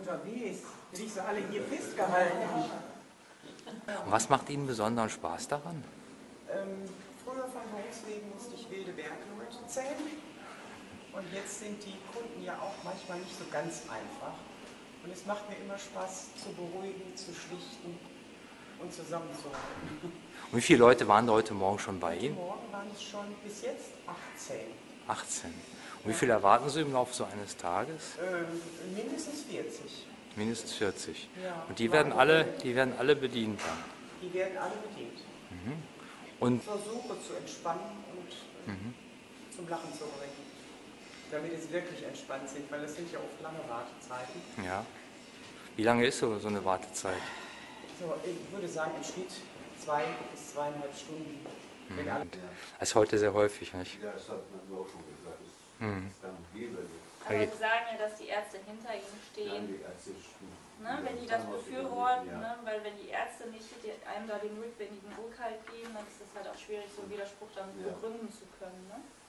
unterwegs. Hätte ich sie alle hier festgehalten. Und was macht Ihnen besonderen Spaß daran? Früher von Berufswegen musste ich wilde Bergleute zählen. Und jetzt sind die Kunden ja auch manchmal nicht so ganz einfach. Und es macht mir immer Spaß, zu beruhigen, zu schlichten und zusammenzuhalten. Und wie viele Leute waren da heute Morgen schon bei Ihnen? Heute Morgen waren es schon bis jetzt 18. 18. Und wie viele erwarten Sie im Laufe so eines Tages? Mindestens 40. Mindestens 40. Ja. Und die werden alle bedient dann. Die werden alle bedient. Und Ich versuche zu entspannen und zum Lachen zu bringen. Damit es wirklich entspannt sind, weil das sind ja oft lange Wartezeiten. ja. Wie lange ist so eine Wartezeit? So, ich würde sagen im Schnitt 2 bis 2,5 Stunden. Wenn alle Das ist heute sehr häufig, nicht? Ja, das hat man auch schon gesagt. Das ist dann gäbe. Aber Sie sagen ja, dass die Ärzte hinter Ihnen stehen. Die Ärzte stehen. Ne, wenn die das befürworten, ne, weil wenn die Ärzte nicht einem da den notwendigen Rückhalt geben, dann ist es halt auch schwierig, so einen Widerspruch dann begründen zu können. Ne?